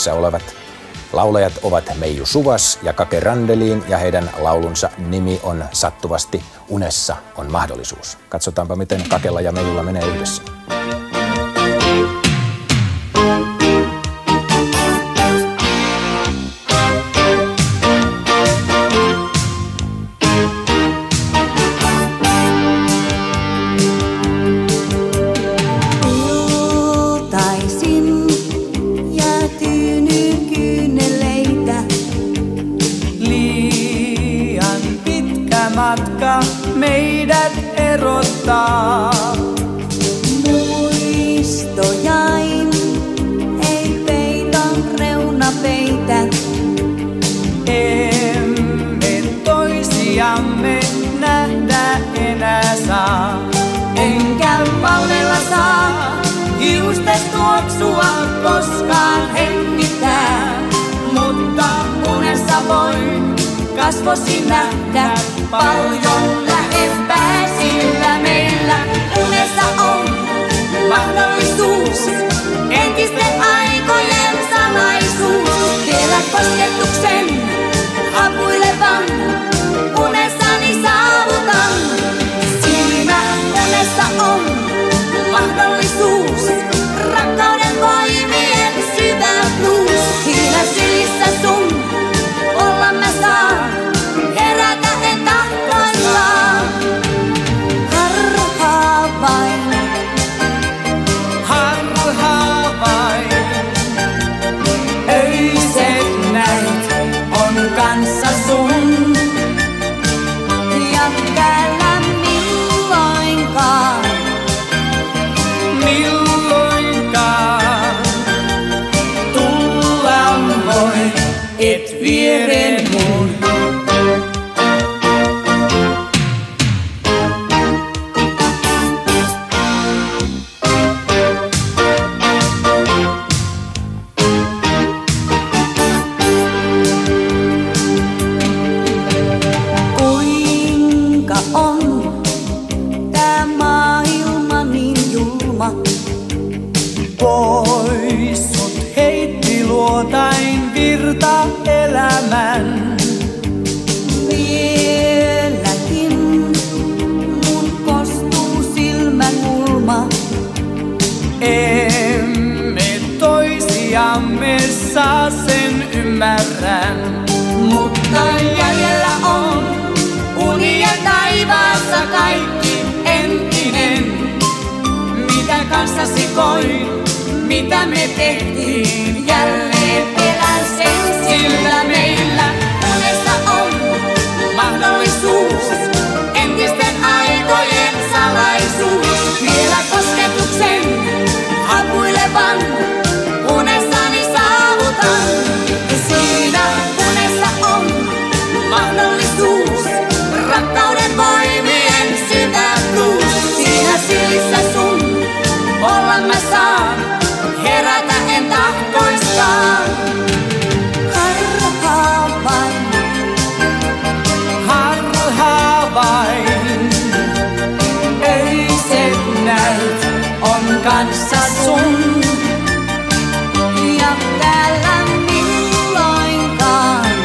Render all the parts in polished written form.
yhdessä olevat laulajat ovat Meiju Suvas ja Kake Randelin, ja heidän laulunsa nimi on Sattuvasti unessa on mahdollisuus. Katsotaanpa, miten Kakella ja Meijulla menee yhdessä. Matka meidät erottaa. Muistojain ei peiton reuna peitä. Emme toisiamme nähdä enää saa. Enkä palvella saa hiustes tuoksua koskaan hengittää. Mutta unessa voin kasvosi nähdä paljon lähempää, sillä meillä unessa on mahdollisuus, entisten aikojen salaisuus. Vielä kosketuksen hapuilevan unessani saavutan. Siinä unessa on mahdollisuus, rakkauden voimien syvä blues. Siinä sylissä sun olla mä saan, herätä en tahtoillaan. Harhaa vain, öiset näyt on kanssa sun. ja täällä milloinkaan Tullaan voi, et viereen mun. kuinka on tää maailma niin julma. Pois sut heitti luotain virta elämän. Vieläkin mun kostuu silmäkulma. Emme toisiamme saa, sen ymmärrän. Mutta jäljellä on unien taivaassa kaikki entinen. Mitä kanssasi koin, mitä me tehtiin, Jälleen elän sen, sillä meillä unessa on mahdollisuus, entisten aikojen salaisuus. Vielä kosketuksen hapuilevan unessani saavutan. Siinä unessa on mahdollisuus, rakkauden voimien syvä blues. Siinä sylissä sun olla mä saan, herätä en tahtoiskaan. harhaa vain. Öiset näyt on kanssa sun. ja täällä milloinkaan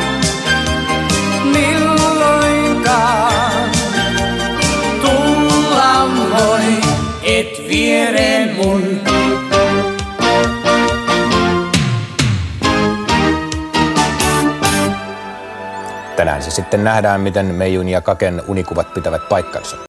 Tullaan voi, et viereen mun. Tänään se sitten nähdään, miten Meijun ja Kaken unikuvat pitävät paikkansa.